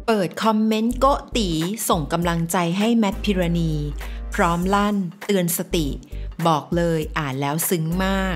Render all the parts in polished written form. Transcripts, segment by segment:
เปิดคอมเมนต์โกะตีส่งกำลังใจให้แมทพิรณีพร้อมลั่นเตือนสติบอกเลยอ่านแล้วซึ้งมาก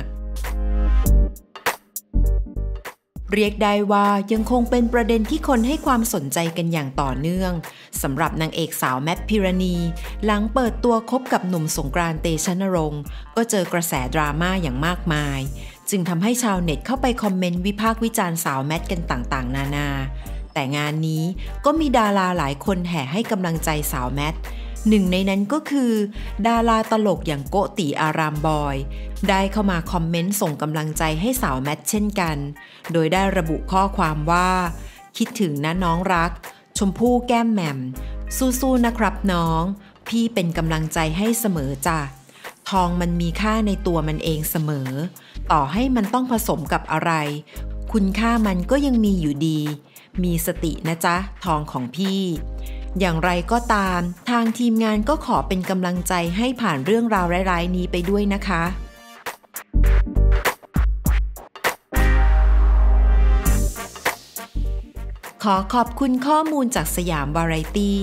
เรียกได้ว่ายังคงเป็นประเด็นที่คนให้ความสนใจกันอย่างต่อเนื่องสำหรับนางเอกสาวแมทพิรณีหลังเปิดตัวคบกับหนุ่มสงกรานต์เตชะนรงค์ก็เจอกระแสดราม่าอย่างมากมายจึงทำให้ชาวเน็ตเข้าไปคอมเมนต์วิพากษ์วิจารณ์สาวแมทกันต่างๆนานาแต่งานนี้ก็มีดาราหลายคนแห่ให้กำลังใจสาวแมทหนึ่งในนั้นก็คือดาราตลกอย่างโกติอารามบอยได้เข้ามาคอมเมนต์ส่งกำลังใจให้สาวแมทเช่นกันโดยได้ระบุข้อความว่าคิดถึงนะน้องรักชมพู่แก้มแหม่มสู้ๆนะครับน้องพี่เป็นกำลังใจให้เสมอจ้ะทองมันมีค่าในตัวมันเองเสมอต่อให้มันต้องผสมกับอะไรคุณค่ามันก็ยังมีอยู่ดีมีสตินะจ๊ะทองของพี่อย่างไรก็ตามทางทีมงานก็ขอเป็นกำลังใจให้ผ่านเรื่องราวร้ายๆนี้ไปด้วยนะคะขอขอบคุณข้อมูลจากสยามวาไรตี้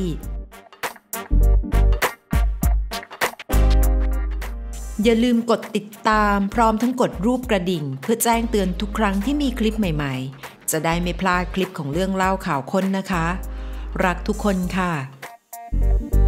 อย่าลืมกดติดตามพร้อมทั้งกดรูปกระดิ่งเพื่อแจ้งเตือนทุกครั้งที่มีคลิปใหม่ๆจะได้ไม่พลาดคลิปของเรื่องเล่าข่าวค้นนะคะรักทุกคนค่ะ